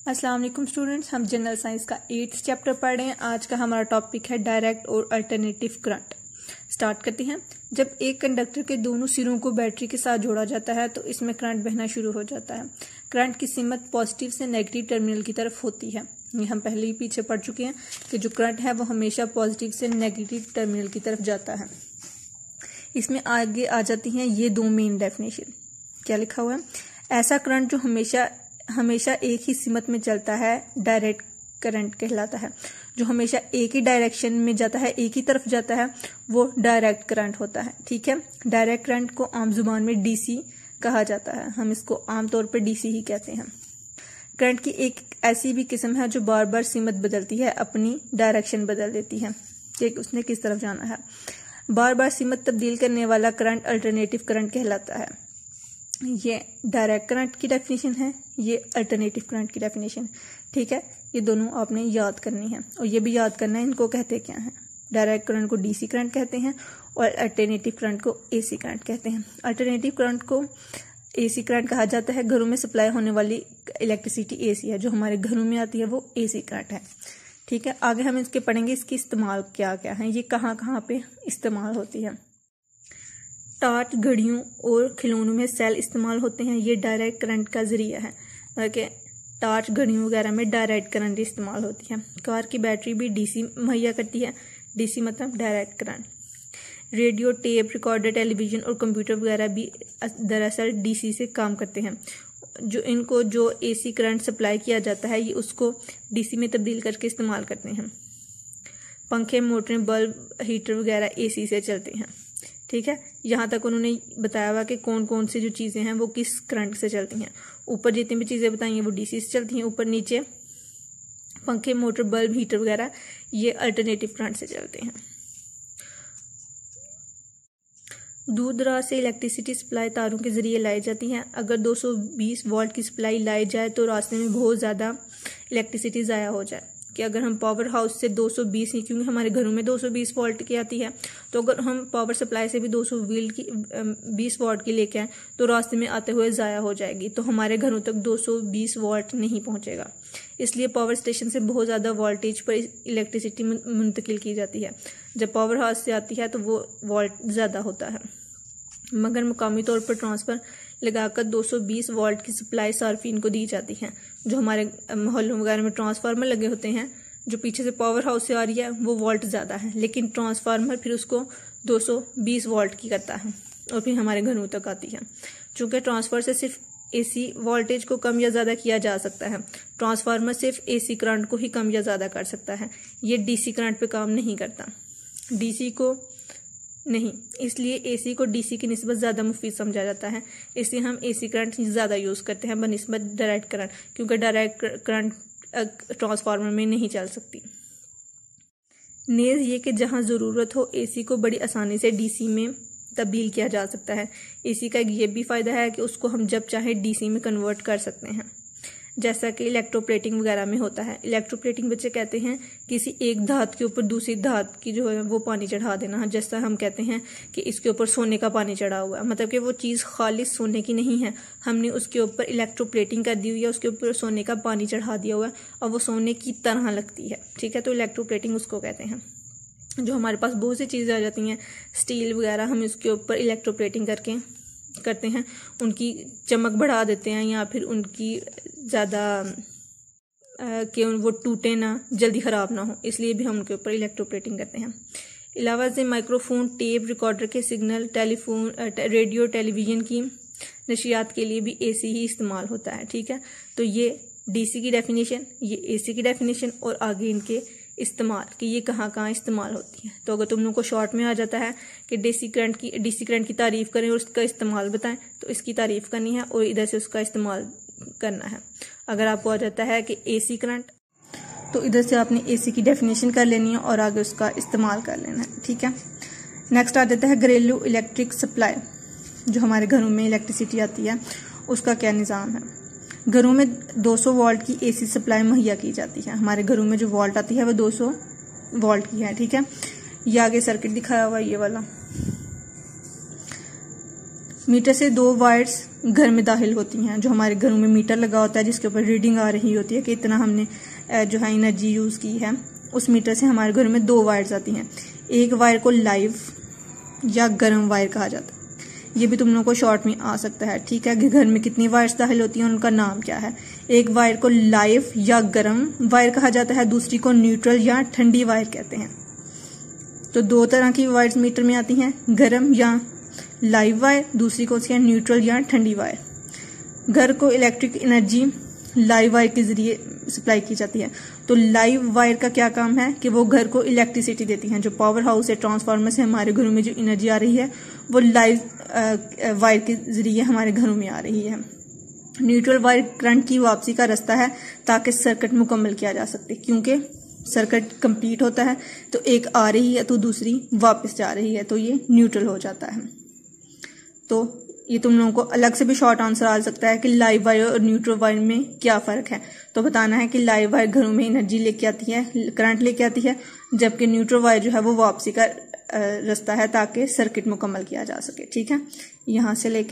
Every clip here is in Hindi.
अस्सलाम वालेकुम स्टूडेंट्स, हम जनरल साइंस का 8th चैप्टर पढ़ रहे हैं। आज का हमारा टॉपिक है डायरेक्ट और अल्टरनेटिव करंट। स्टार्ट करते हैं। जब एक कंडक्टर के दोनों सिरों को बैटरी के साथ जोड़ा जाता है तो इसमें करंट बहना शुरू हो जाता है। करंट की सिमत पॉजिटिव से नेगेटिव टर्मिनल की तरफ होती है। ये हम पहले ही पीछे पढ़ चुके हैं कि जो करंट है वो हमेशा पॉजिटिव से नेगेटिव टर्मिनल की तरफ जाता है। इसमें आगे आ जाती हैं ये दो मेन डेफिनेशन। क्या लिखा हुआ है? ऐसा करंट जो हमेशा एक ही सिमत में चलता है डायरेक्ट करंट कहलाता है। जो हमेशा एक ही डायरेक्शन में जाता है, एक ही तरफ जाता है, वो डायरेक्ट करंट होता है। ठीक है, डायरेक्ट करंट को आम जुबान में डीसी कहा जाता है। हम इसको आमतौर पर डीसी ही कहते हैं। करंट की एक ऐसी भी किस्म है जो बार बार सिमत बदलती है, अपनी डायरेक्शन बदल देती है कि उसने किस तरफ जाना है। बार बार सिमत तब्दील करने वाला करंट अल्टरनेटिव करंट कहलाता है। ये डायरेक्ट करंट की डेफिनेशन है, ये अल्टरनेटिव करंट की डेफिनेशन। ठीक है, ये दोनों आपने याद करनी है और ये भी याद करना है इनको कहते क्या हैं। डायरेक्ट करंट को डीसी करंट कहते हैं और अल्टरनेटिव करंट को एसी करंट कहते हैं। अल्टरनेटिव करंट को एसी करंट कहा जाता है। घरों में सप्लाई होने वाली इलेक्ट्रिसिटी एसी है, जो हमारे घरों में आती है वो एसी करंट है। ठीक है, आगे हम इसके पढ़ेंगे इसकी इस्तेमाल क्या क्या है, ये कहाँ कहाँ पे इस्तेमाल होती है। टॉर्च, घड़ियों और खिलौनों में सेल इस्तेमाल होते हैं। ये डायरेक्ट करंट का जरिया है। टॉर्च, घड़ियों वगैरह में डायरेक्ट करंट इस्तेमाल होती है। कार की बैटरी भी डीसी मुहैया करती है। डीसी मतलब direct current. Radio, tape recorder, television और कंप्यूटर वगैरह भी दरअसल डीसी से काम करते हैं। जो एसी करंट सप्लाई किया जाता है, ये उसको डीसी में तब्दील करके इस्तेमाल करते हैं। पंखे, मोटरें, बल्ब, हीटर वगैरह एसी से चलते हैं। ठीक है, यहाँ तक उन्होंने बताया हुआ कि कौन कौन सी जो चीज़ें हैं वो किस करंट से चलती हैं। ऊपर जितनी भी चीज़ें बताई हैं वो डीसी से चलती हैं। ऊपर नीचे पंखे, मोटर, बल्ब, हीटर वगैरह ये अल्टरनेटिव करंट से चलते हैं। दूर दराज से इलेक्ट्रिसिटी सप्लाई तारों के जरिए लाई जाती है। अगर 220 वोल्ट की सप्लाई लाई जाए तो रास्ते में बहुत ज़्यादा इलेक्ट्रिसिटी ज़ाया हो जाए। कि अगर हम पावर हाउस से 220 ही, क्योंकि हमारे घरों में 220 वोल्ट की आती है, तो अगर हम पावर सप्लाई से भी 220 वोल्ट की लेके आए तो रास्ते में आते हुए ज़ाया हो जाएगी, तो हमारे घरों तक 220 वोल्ट नहीं पहुंचेगा। इसलिए पावर स्टेशन से बहुत ज़्यादा वोल्टेज पर इलेक्ट्रिसिटी मुंतकिल की जाती है। जब पावर हाउस से आती है तो वो वोल्ट ज़्यादा होता है, मगर मुकामी तौर पर ट्रांसफर लगाकर 220 वोल्ट की सप्लाई सार्फिन को दी जाती है। जो हमारे मोहल्लों वगैरह में ट्रांसफार्मर लगे होते हैं, जो पीछे से पावर हाउस से आ रही है वो वोल्ट ज़्यादा है, लेकिन ट्रांसफार्मर फिर उसको 220 वोल्ट की करता है और फिर हमारे घरों तक आती है। चूँकि ट्रांसफर से सिर्फ एसी वोल्टेज को कम या ज़्यादा किया जा सकता है, ट्रांसफार्मर सिर्फ एसी करंट को ही कम या ज़्यादा कर सकता है। ये डीसी करंट पे काम नहीं करता, डीसी को नहीं, इसलिए एसी को डीसी की निस्बत ज़्यादा मुफीद समझा जाता है। इसलिए हम एसी करंट ज़्यादा यूज़ करते हैं बनिस्बत डायरेक्ट करंट, क्योंकि डायरेक्ट करंट ट्रांसफार्मर में नहीं चल सकती। नेज़ ये कि जहाँ ज़रूरत हो एसी को बड़ी आसानी से डीसी में तब्दील किया जा सकता है। एसी का ये भी फ़ायदा है कि उसको हम जब चाहे डीसी में कन्वर्ट कर सकते हैं, जैसा कि इलेक्ट्रोप्लेटिंग वगैरह में होता है। इलेक्ट्रोप्लेटिंग बच्चे कहते हैं किसी एक धातु के ऊपर दूसरी धातु की जो है वो पानी चढ़ा देना है। जैसा हम कहते हैं कि इसके ऊपर सोने का पानी चढ़ा हुआ है, मतलब कि वो चीज़ खालिस सोने की नहीं है, हमने उसके ऊपर इलेक्ट्रोप्लेटिंग कर दी हुई है, उसके ऊपर सोने का पानी चढ़ा दिया हुआ है और वो सोने की तरह लगती है। ठीक है, तो इलेक्ट्रोप्लेटिंग उसको कहते हैं। जो हमारे पास बहुत सी चीज़ें आ जाती हैं, स्टील वगैरह, हम उसके ऊपर इलेक्ट्रोप्लेटिंग करते हैं, उनकी चमक बढ़ा देते हैं या फिर उनकी ज़्यादा कि वो टूटे ना, जल्दी ख़राब ना हो, इसलिए भी हम उनके ऊपर इलेक्ट्रोप्लेटिंग करते हैं। अलावा से माइक्रोफोन, टेप रिकॉर्डर के सिग्नल, टेलीफोन, रेडियो, टेलीविज़न की नशियात के लिए भी एसी ही इस्तेमाल होता है। ठीक है, तो ये डीसी की डेफिनेशन, ये एसी की डेफिनेशन और आगे इनके इस्तेमाल कि ये कहाँ कहाँ इस्तेमाल होती है। तो अगर तुम लोगों को शॉर्ट में आ जाता है कि डीसी करंट की तारीफ़ करें और उसका इस्तेमाल बताएं, तो इसकी तारीफ़ करनी है और इधर से उसका इस्तेमाल करना है। अगर आपको आ जाता है कि एसी करंट, तो इधर से आपने एसी की डेफिनेशन कर लेनी है और आगे उसका इस्तेमाल कर लेना है। ठीक है, नेक्स्ट आ जाता है घरेलू इलेक्ट्रिक सप्लाई। जो हमारे घरों में इलेक्ट्रिसिटी आती है उसका क्या निज़ाम है। घरों में 200 वोल्ट की एसी सप्लाई मुहैया की जाती है। हमारे घरों में जो वोल्ट आती है वो 200 वोल्ट की है। ठीक है, ये आगे सर्किट दिखाया हुआ ये वाला। मीटर से 2 वायर्स घर में दाखिल होती हैं, जो हमारे घरों में मीटर लगा होता है जिसके ऊपर रीडिंग आ रही होती है कि इतना हमने जो है एनर्जी यूज़ की है, उस मीटर से हमारे घर में 2 वायर्स आती हैं। एक वायर को लाइव या गर्म वायर कहा जाता है, ये भी तुम लोगों को शॉर्ट में आ सकता है, ठीक है, कि घर में कितनी वायर्स दाखिल होती हैं, उनका नाम क्या है। एक वायर को लाइव या गर्म वायर कहा जाता है, दूसरी को न्यूट्रल या ठंडी वायर कहते हैं। तो 2 तरह की वायर्स मीटर में आती हैं, गर्म या लाइव वायर, दूसरी कौन सी है, न्यूट्रल या ठंडी वायर। घर को इलेक्ट्रिक एनर्जी लाइव वायर के जरिए सप्लाई की जाती है। तो लाइव वायर का क्या काम है कि वो घर को इलेक्ट्रिसिटी देती हैं। जो पावर हाउस है, ट्रांसफार्मर से हमारे घरों में जो एनर्जी आ रही है वो लाइव वायर के जरिए हमारे घरों में आ रही है। न्यूट्रल वायर करंट की वापसी का रास्ता है ताकि सर्किट मुकम्मल किया जा सके, क्योंकि सर्किट कंप्लीट होता है तो एक आ रही है तो दूसरी वापस जा रही है, तो ये न्यूट्रल हो जाता है। तो ये तुम लोगों को अलग से भी शॉर्ट आंसर आ सकता है कि लाइव वायर और न्यूट्रल वायर में क्या फ़र्क है। तो बताना है कि लाइव वायर घरों में एनर्जी लेके आती है, करंट लेके आती है, जबकि न्यूट्रल वायर जो है वो वापसी का रास्ता है ताकि सर्किट मुकम्मल किया जा सके, ठीक है, यहाँ से लेके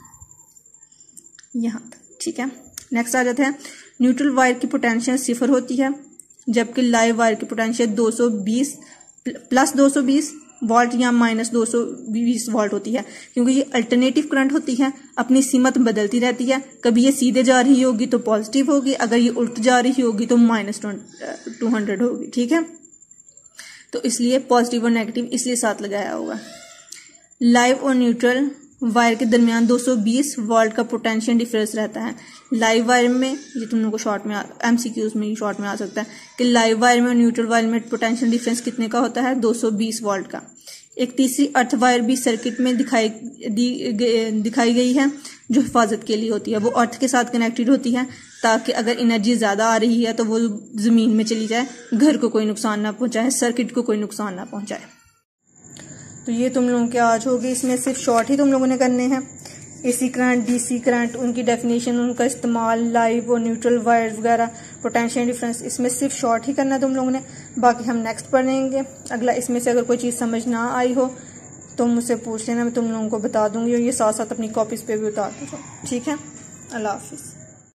यहाँ तक, ठीक है। नेक्स्ट आ जाते हैं, न्यूट्रल वायर की पोटेंशियल 0 होती है, जबकि लाइव वायर की पोटेंशियल 220 प्लस 220 वोल्ट या माइनस 220 वोल्ट होती है, क्योंकि ये अल्टरनेटिव करंट होती है, अपनी सीमत बदलती रहती है। कभी ये सीधे जा रही होगी तो पॉजिटिव होगी, अगर ये उल्ट जा रही होगी तो -200 होगी, ठीक है। तो इसलिए पॉजिटिव और नेगेटिव इसलिए साथ लगाया होगा। लाइव और न्यूट्रल वायर के दरमियान 220 वोल्ट का पोटेंशियल डिफरेंस रहता है। लाइव वायर में, ये तुम लोगों को शॉर्ट में MCQs में शॉर्ट में आ सकता है कि लाइव वायर में और न्यूट्रल वायर में पोटेंशियल डिफरेंस कितने का होता है, 220 वोल्ट का। एक तीसरी अर्थ वायर भी सर्किट में दिखाई गई है, जो हिफाजत के लिए होती है। वो अर्थ के साथ कनेक्टेड होती है ताकि अगर एनर्जी ज़्यादा आ रही है तो वो ज़मीन में चली जाए, घर को कोई नुकसान ना पहुँचाए, सर्किट को कोई नुकसान ना पहुँचाए। तो ये तुम लोगों के आज होगी, इसमें सिर्फ शॉर्ट ही तुम लोगों ने करने हैं। AC करंट, DC करंट, उनकी डेफिनेशन, उनका इस्तेमाल, लाइव और न्यूट्रल वायर्स वगैरह, पोटेंशियल डिफरेंस, इसमें सिर्फ शॉर्ट ही करना है तुम लोगों ने। बाकी हम नेक्स्ट पढ़ेंगे अगला। इसमें से अगर कोई चीज़ समझ ना आई हो तो मुझसे पूछ लेना, मैं तुम लोगों को बता दूंगी, और ये साथ साथ अपनी कॉपीज़ पे भी उतार दूँगा, ठीक है। अल्लाह हाफिज़।